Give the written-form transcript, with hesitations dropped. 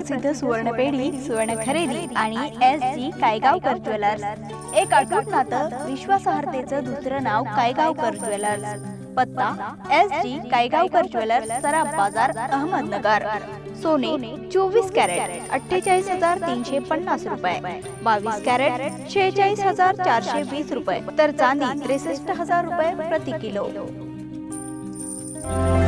प्रसिद्ध सुवर्णपेढी, सुवर्ण खरेदी आणि SG कायगावकर ज्वेलर्स। एक अटूट नातं, विश्वासार्हतेचं दुसरं नाव कायगावकर ज्वेलर्स। पत्ता SG कायगावकर ज्वेलर्स, सराफ बाजार, अहमदनगर। सोने 24 कॅरेट 48,350 रुपये, 22 कॅरेट 46,420 रुपये, तर चांदी 63,000 रुपये प्रति किलो।